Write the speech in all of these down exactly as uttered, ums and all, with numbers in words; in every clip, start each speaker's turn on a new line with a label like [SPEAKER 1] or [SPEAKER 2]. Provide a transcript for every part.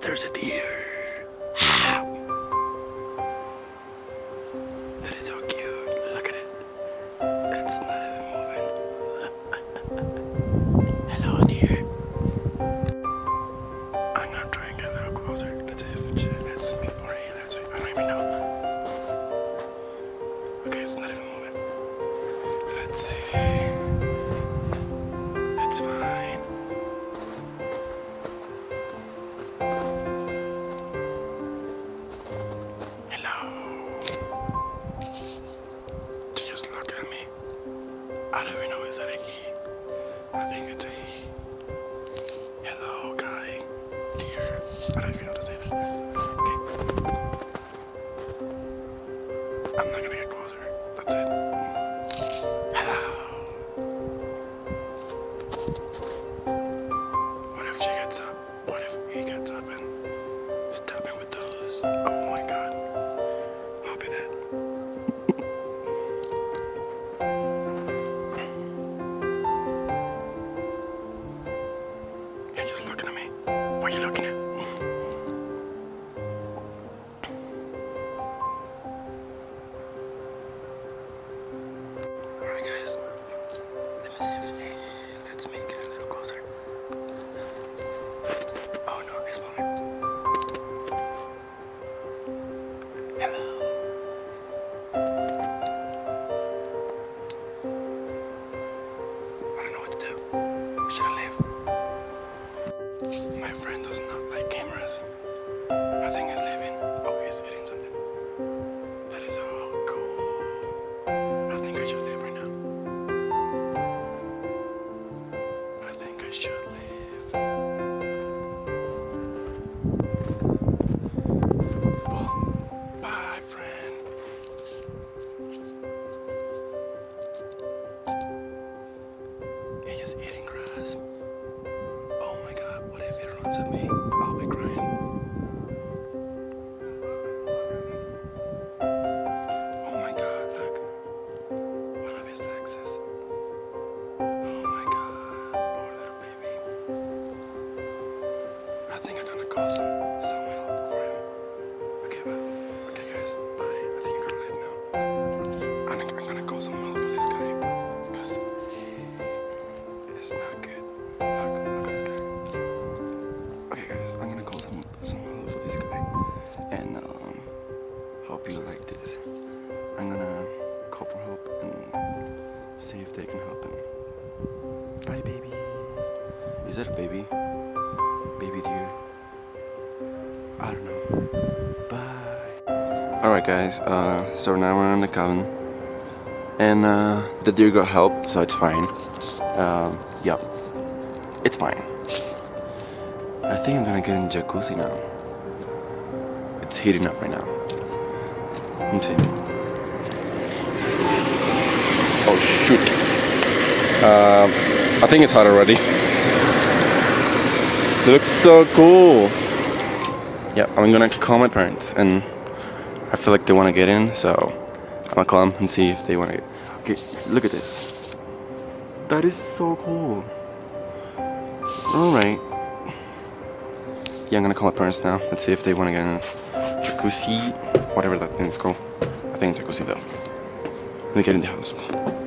[SPEAKER 1] there's a deer. That is so cute. Look at it. It's not even moving. Hello, deer. I'm gonna try and get a little closer. Let's see if it's me or he lets me. I don't even know. Okay, it's not even moving. Let's see. It's fine. Hello. They just look at me. I don't even know, is that a he? I think it's a he. Hello, guy. Dear. I don't even know how to say that. Okay. I'm not gonna get closer. That's it. Hello. What if she gets up? What if he gets up and stab me with those? Oh my god. I'll be dead. You're just looking at me. What are you looking at? Alright guys. Let me see if it lets me get a little closer. Oh no, it's moving. Hello. I don't know what to do. Should I leave? My friend does not like cameras. I think he's leaving. Oh, he's eating something. That is so cool. I think I should leave right now. I think I should leave. Well, bye, friend. He's just eating grass. Oh my god, what if he runs at me? I'll be crying. Oh my god, look. One of his legs is... Oh my god, poor little baby. I think I'm gonna call some, some help for him. Okay, bye. Okay guys, bye. I think I'm gonna leave now. I'm, I'm gonna call some help for this guy. Because he is not good. Look, look at his leg. Okay guys, I'm gonna call some, some help for this guy. And um, hope you like this. I'm gonna call for help and see if they can help him. Bye baby. Is that a baby? Baby deer? I don't know. Bye. Alright guys, uh, so now we're in the cabin. And uh, the deer got help, so it's fine. Um, yep. It's fine. I think I'm gonna get in the jacuzzi now. It's heating up right now. Let me see. Oh shoot. Um, I think it's hot already. It looks so cool. Yeah, I'm gonna call my parents and I feel like they wanna get in, so I'm gonna call them and see if they wanna get. Okay, look at this. That is so cool. Alright. Yeah, I'm gonna call my parents now. Let's see if they wanna get in a jacuzzi, whatever that thing's called. I think it's jacuzzi though. Let me get in the house.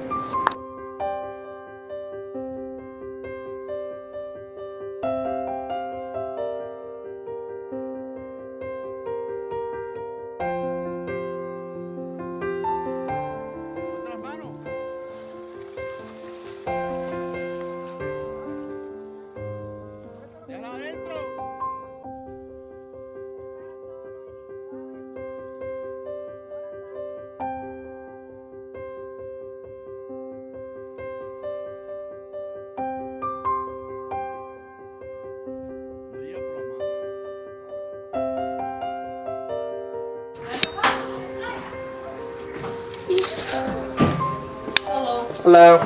[SPEAKER 1] Hello.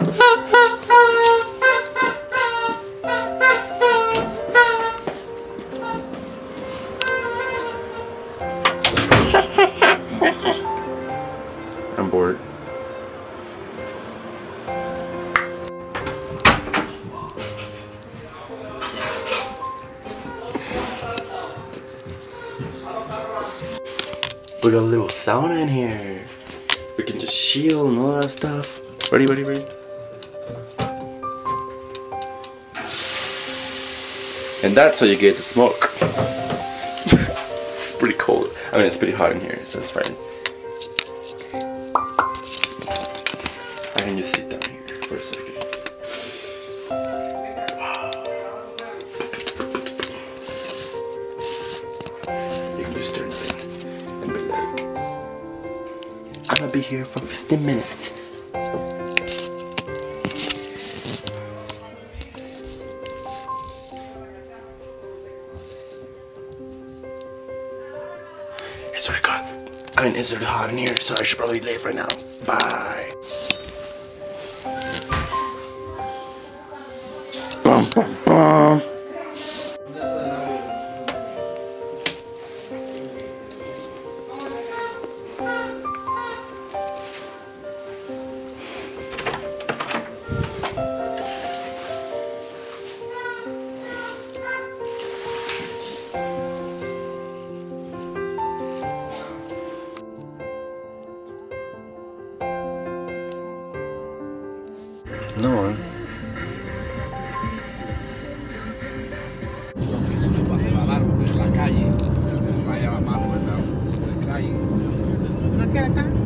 [SPEAKER 1] I'm bored. We got a little sauna in here. We can just chill and all that stuff. Ready, ready, ready? And that's how you get to smoke. It's pretty cold. I mean, it's pretty hot in here, so it's fine. I can just sit down here for a second. You can just turn it and be like, I'm gonna be here for fifteen minutes. It's really hot. I mean, it's really hot in here, so I should probably leave right now. Bye. Bum, bum, bum. No one.
[SPEAKER 2] Eso no es para rebalar porque en la calle, vaya la mano, ¿verdad? En la calle.
[SPEAKER 3] ¿No queda acá?